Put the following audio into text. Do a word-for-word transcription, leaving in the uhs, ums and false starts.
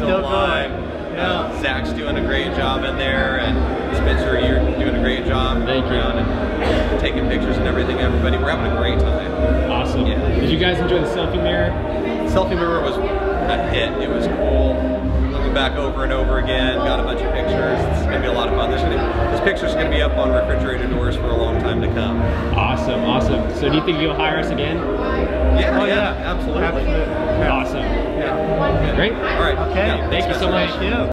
still alive. Yeah. Uh, Zach's doing a great job in there, and Spencer, you're doing a great job. Thank you. And taking pictures and everything. Everybody, we're having a great time. Awesome. Yeah. Did you guys enjoy the selfie mirror? Selfie mirror was a hit. It was cool. Looking back over and over again, got a bunch of pictures. It's gonna be a lot of fun. There's gonna, this picture's gonna be up on refrigerator doors for a long time to come. Awesome, awesome. So do you think you'll hire us again? Yeah, oh, yeah, yeah, absolutely. absolutely. Yeah. Awesome. Yeah. Great. All right. Okay. Yeah, Thank you so much. Thank you.